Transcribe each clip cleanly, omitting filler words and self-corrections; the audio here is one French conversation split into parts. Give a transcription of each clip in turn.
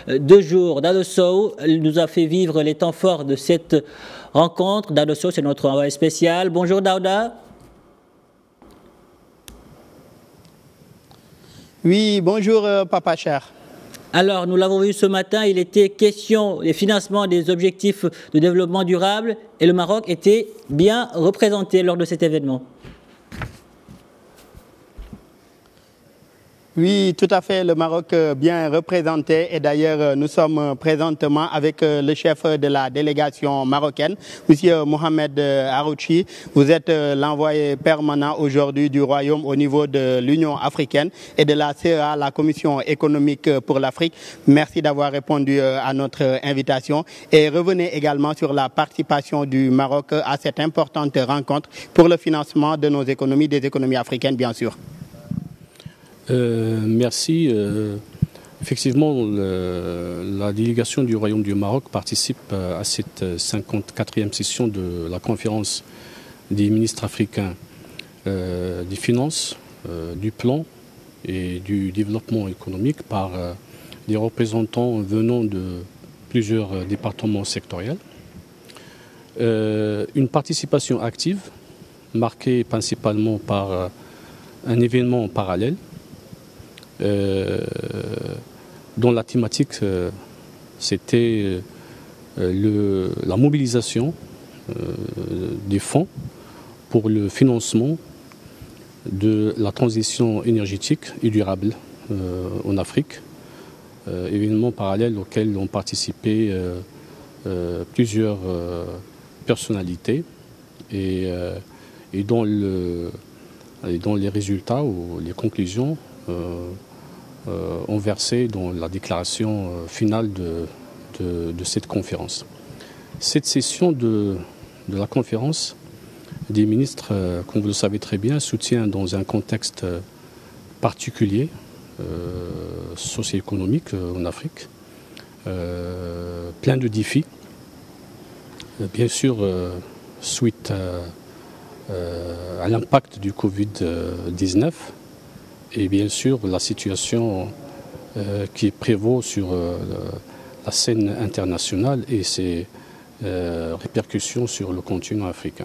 2 jours. Dado Sow nous a fait vivre les temps forts de cette rencontre. Dado Sow, c'est notre envoyé spécial. Bonjour Daouda. Oui, bonjour Papa Cher. Alors, nous l'avons vu ce matin, il était question des financements des objectifs de développement durable et le Maroc était bien représenté lors de cet événement. Oui, tout à fait, le Maroc bien représenté et d'ailleurs nous sommes présentement avec le chef de la délégation marocaine, M. Mohamed Harouchi. Vous êtes l'envoyé permanent aujourd'hui du Royaume au niveau de l'Union africaine et de la CEA, la Commission économique pour l'Afrique. Merci d'avoir répondu à notre invitation et revenez également sur la participation du Maroc à cette importante rencontre pour le financement de nos économies, des économies africaines bien sûr. Merci. Effectivement, la délégation du Royaume du Maroc participe à cette 54e session de la conférence des ministres africains des finances, du plan et du développement économique par des représentants venant de plusieurs départements sectoriels. Une participation active marquée principalement par un événement parallèle dont la thématique c'était la mobilisation des fonds pour le financement de la transition énergétique et durable en Afrique. Événement parallèle auquel ont participé plusieurs personnalités et dont les résultats ou les conclusions ont versé dans la déclaration finale de cette conférence. Cette session de la conférence des ministres, comme vous le savez très bien, soutient dans un contexte particulier socio-économique en Afrique, plein de défis. Bien sûr, suite à l'impact du Covid-19, et bien sûr la situation qui prévaut sur la scène internationale et ses répercussions sur le continent africain.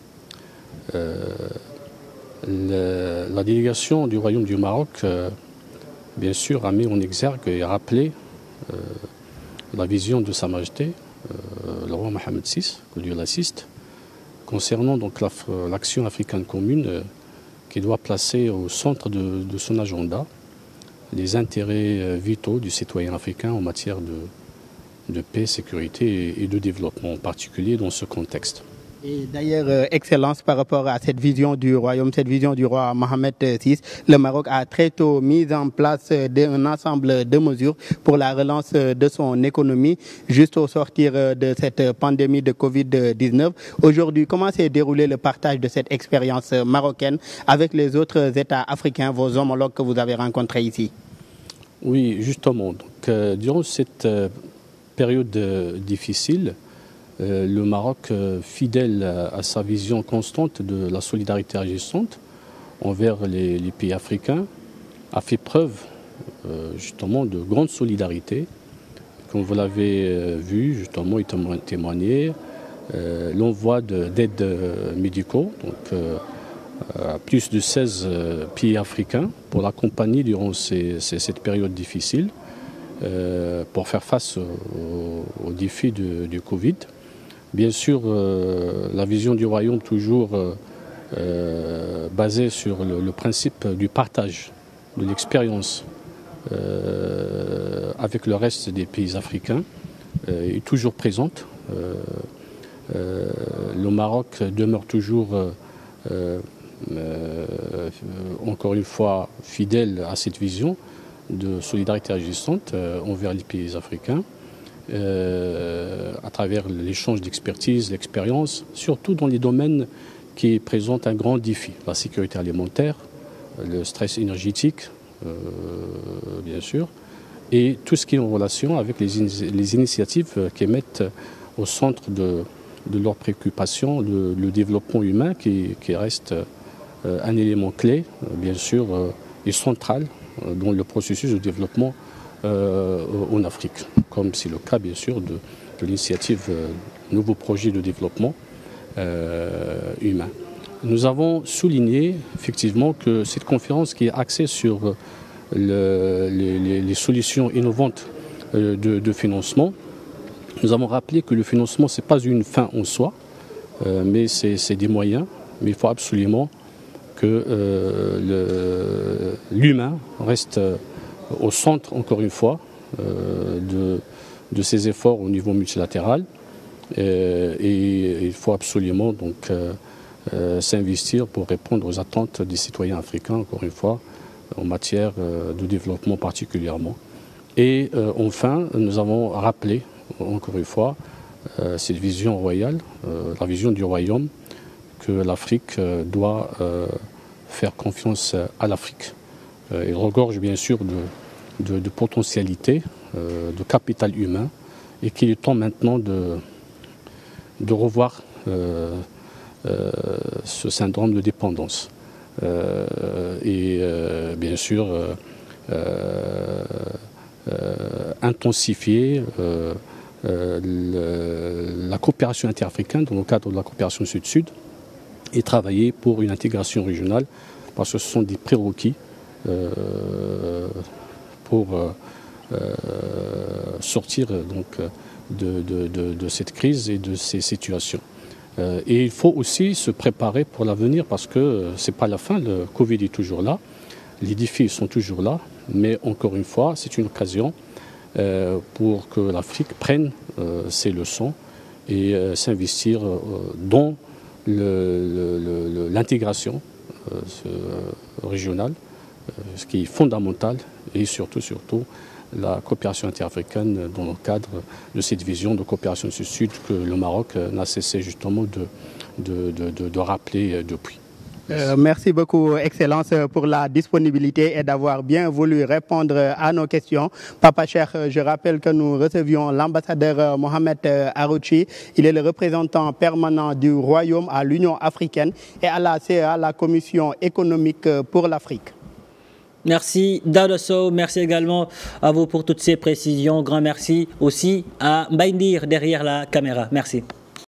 La délégation du Royaume du Maroc, bien sûr, a mis en exergue et rappelé la vision de Sa Majesté, le roi Mohamed VI, que Dieu l'assiste, concernant donc l'action africaine commune qui doit placer au centre de son agenda les intérêts vitaux du citoyen africain en matière de paix, sécurité et de développement, en particulier dans ce contexte. Et d'ailleurs, Excellence, par rapport à cette vision du royaume, cette vision du roi Mohamed VI, le Maroc a très tôt mis en place un ensemble de mesures pour la relance de son économie, juste au sortir de cette pandémie de Covid-19. Aujourd'hui, comment s'est déroulé le partage de cette expérience marocaine avec les autres États africains, vos homologues que vous avez rencontrés ici? Oui, justement. Donc, durant cette période difficile, le Maroc, fidèle à sa vision constante de la solidarité agissante envers les pays africains, a fait preuve justement de grande solidarité. Comme vous l'avez vu, justement, il témoignait l'envoi d'aides médicaux, donc à plus de 16 pays africains pour l'accompagner durant cette période difficile pour faire face aux défis du Covid. Bien sûr, la vision du royaume toujours basée sur le principe du partage de l'expérience avec le reste des pays africains est toujours présente. Le Maroc demeure toujours, encore une fois, fidèle à cette vision de solidarité agissante envers les pays africains. À travers l'échange d'expertise, l'expérience, surtout dans les domaines qui présentent un grand défi, la sécurité alimentaire, le stress énergétique, bien sûr, et tout ce qui est en relation avec les initiatives qui mettent au centre de leurs préoccupations le développement humain qui reste un élément clé, bien sûr, et central dans le processus de développement en Afrique, comme c'est le cas bien sûr de l'initiative Nouveau projet de développement humain. Nous avons souligné effectivement que cette conférence qui est axée sur les solutions innovantes de financement, nous avons rappelé que le financement ce n'est pas une fin en soi, mais c'est des moyens, mais il faut absolument que l'humain reste au centre, encore une fois, de ces efforts au niveau multilatéral. Et il faut absolument donc s'investir pour répondre aux attentes des citoyens africains, encore une fois, en matière de développement particulièrement. Et enfin, nous avons rappelé, encore une fois, cette vision royale, la vision du royaume, que l'Afrique doit faire confiance à l'Afrique. Il regorge bien sûr de potentialités, de capital humain, et qu'il est temps maintenant de revoir ce syndrome de dépendance. Bien sûr, intensifier la coopération interafricaine dans le cadre de la coopération sud-sud et travailler pour une intégration régionale, parce que ce sont des prérequis pour sortir donc de cette crise et de ces situations. Et il faut aussi se préparer pour l'avenir, parce que ce n'est pas la fin, le Covid est toujours là, les défis sont toujours là, mais encore une fois, c'est une occasion pour que l'Afrique prenne ses leçons et s'investir dans l'intégration régionale, ce qui est fondamental, et surtout la coopération interafricaine dans le cadre de cette vision de coopération sud-sud que le Maroc n'a cessé justement de rappeler depuis. Merci beaucoup, Excellence, pour la disponibilité et d'avoir bien voulu répondre à nos questions. Papa Cheikh, je rappelle que nous recevions l'ambassadeur Mohamed Arouchi. Il est le représentant permanent du Royaume à l'Union africaine et à la CEA, la Commission économique pour l'Afrique. Merci Daouda Sow, merci également à vous pour toutes ces précisions. Grand merci aussi à Mbaye Ndir derrière la caméra. Merci.